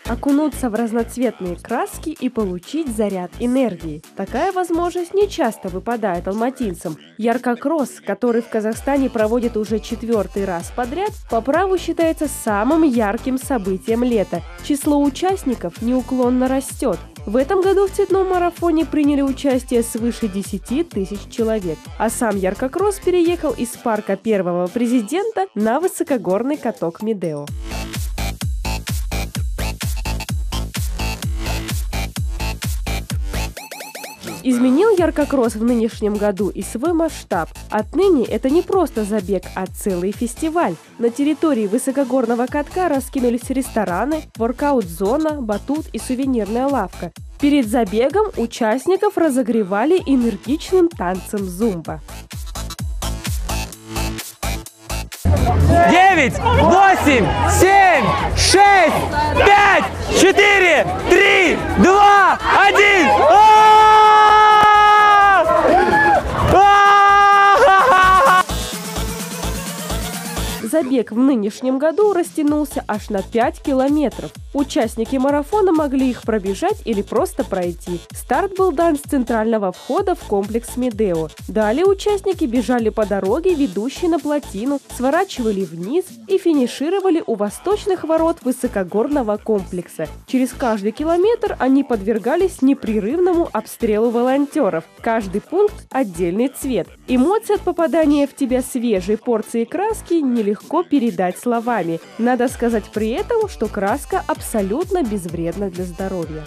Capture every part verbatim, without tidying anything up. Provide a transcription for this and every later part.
окунуться в разноцветные краски и получить заряд энергии. Такая возможность не часто выпадает алматинцам. Яркокросс, который в Казахстане проводят уже четвертый раз подряд, по праву считается самым ярким событием лета. Число участников неуклонно растет. В этом году в цветном марафоне приняли участие свыше десяти тысяч человек, а сам яркокросс переехал из парка первого президента на высокогорный каток Медео. Изменил яркокросс в нынешнем году и свой масштаб. Отныне это не просто забег, а целый фестиваль. На территории высокогорного катка раскинулись рестораны, воркаут-зона, батут и сувенирная лавка. Перед забегом участников разогревали энергичным танцем зумба. Девять, восемь, семь, шесть, пять, четыре, три, два, один. Забег в нынешнем году растянулся аж на пять километров. Участники марафона могли их пробежать или просто пройти. Старт был дан с центрального входа в комплекс Медео. Далее участники бежали по дороге, ведущей на плотину, сворачивали вниз и финишировали у восточных ворот высокогорного комплекса. Через каждый километр они подвергались непрерывному обстрелу волонтеров. Каждый пункт – отдельный цвет. Эмоции от попадания в тебя свежей порции краски нелегко передать словами. Надо сказать при этом, что краска абсолютно безвредна для здоровья.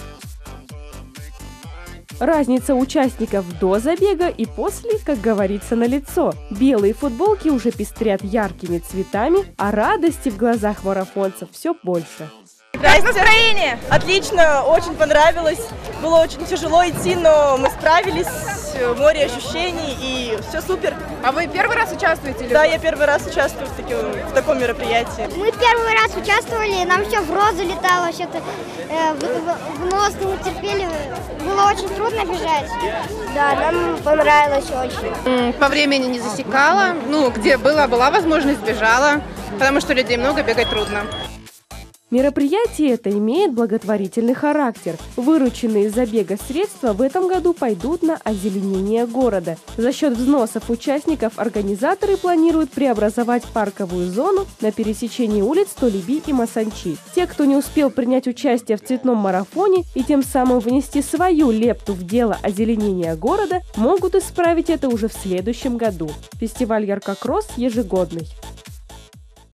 Разница участников до забега и после, как говорится, налицо. Белые футболки уже пестрят яркими цветами, а радости в глазах марафонцев все больше. Как настроение? Отлично, очень понравилось. Было очень тяжело идти, но мы справились. Море ощущений и все супер. А вы первый раз участвуете? Да, я первый раз участвую в, таки, в таком мероприятии. Мы первый раз участвовали, нам все в розу летало, что-то э, в, в, в нос не терпели. Было очень трудно бежать. Да, нам понравилось очень. По времени не засекала. Ну, где была, была возможность, бежала, потому что людей много, бегать трудно. Мероприятие это имеет благотворительный характер. Вырученные из забега средства в этом году пойдут на озеленение города. За счет взносов участников организаторы планируют преобразовать парковую зону на пересечении улиц Толеби и Масанчи. Те, кто не успел принять участие в цветном марафоне и тем самым внести свою лепту в дело озеленения города, могут исправить это уже в следующем году. Фестиваль яркокросс ежегодный.